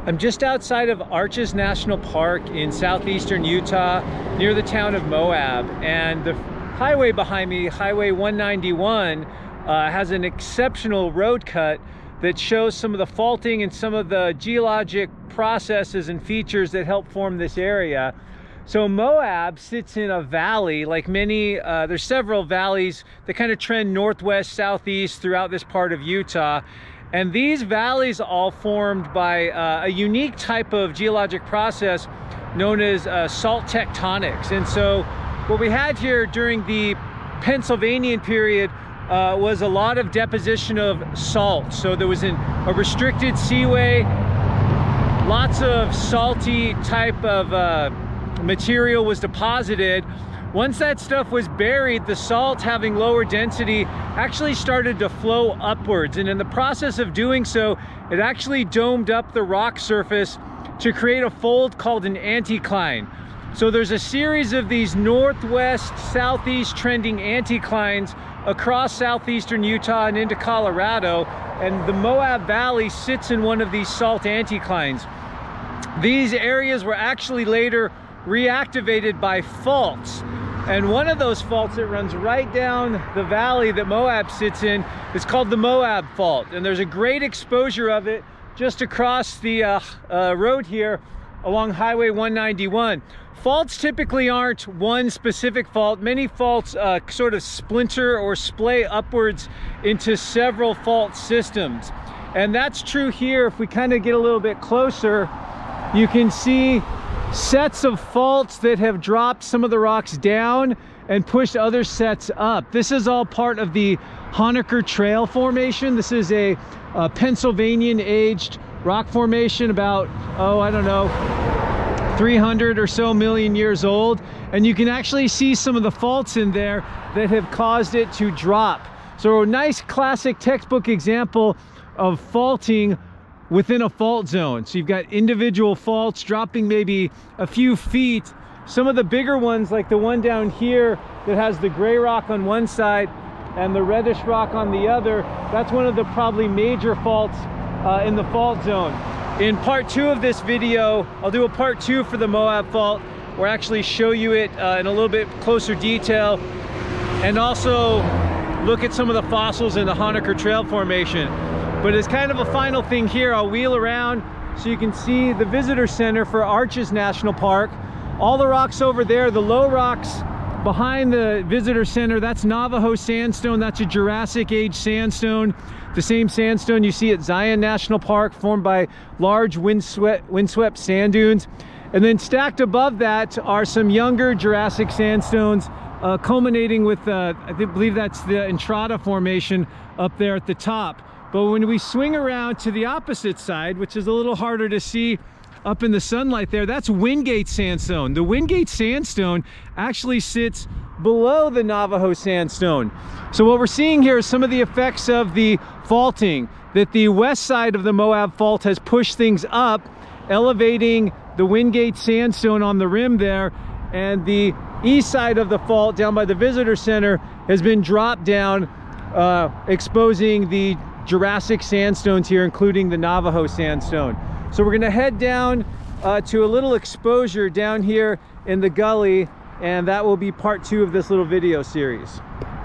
I'm just outside of Arches National Park in southeastern Utah, near the town of Moab, and the highway behind me, Highway 191, has an exceptional road cut that shows some of the faulting and some of the geologic processes and features that help form this area. So Moab sits in a valley, like many, there's several valleys that kind of trend northwest, southeast throughout this part of Utah. And these valleys all formed by a unique type of geologic process known as salt tectonics. And so what we had here during the Pennsylvanian period was a lot of deposition of salt. So there was a restricted seaway, lots of salty type of material was deposited. Once that stuff was buried, the salt, having lower density, actually started to flow upwards. And in the process of doing so, it actually domed up the rock surface to create a fold called an anticline. So there's a series of these northwest, southeast trending anticlines across southeastern Utah and into Colorado. And the Moab Valley sits in one of these salt anticlines. These areas were actually later reactivated by faults. And one of those faults that runs right down the valley that Moab sits in is called the Moab Fault. And there's a great exposure of it just across the road here along Highway 191. Faults typically aren't one specific fault. Many faults sort of splinter or splay upwards into several fault systems. And that's true here. If we kind of get a little bit closer, you can see sets of faults that have dropped some of the rocks down and pushed other sets up. This is all part of the Honaker Trail Formation. This is a Pennsylvanian aged rock formation, about, oh, I don't know, 300 or so million years old. And you can actually see some of the faults in there that have caused it to drop. So a nice classic textbook example of faulting within a fault zone. So you've got individual faults dropping maybe a few feet. Some of the bigger ones, like the one down here that has the gray rock on one side and the reddish rock on the other, that's one of the probably major faults in the fault zone. In part 2 of this video, I'll do a part 2 for the Moab Fault, where I actually show you it in a little bit closer detail, and also look at some of the fossils in the Honaker Trail Formation. But as kind of a final thing here, I'll wheel around so you can see the visitor center for Arches National Park. All the rocks over there, the low rocks behind the visitor center, that's Navajo Sandstone. That's a Jurassic Age sandstone. The same sandstone you see at Zion National Park, formed by large windswept sand dunes. And then stacked above that are some younger Jurassic sandstones, culminating with, I believe that's the Entrada Formation up there at the top. But when we swing around to the opposite side, which is a little harder to see up in the sunlight there, that's Wingate Sandstone. The Wingate Sandstone actually sits below the Navajo Sandstone. So what we're seeing here is some of the effects of the faulting, that the west side of the Moab Fault has pushed things up, elevating the Wingate Sandstone on the rim there, and the east side of the fault down by the visitor center has been dropped down, exposing the Jurassic sandstones here, including the Navajo Sandstone. So we're gonna head down to a little exposure down here in the gully, and that will be part 2 of this little video series.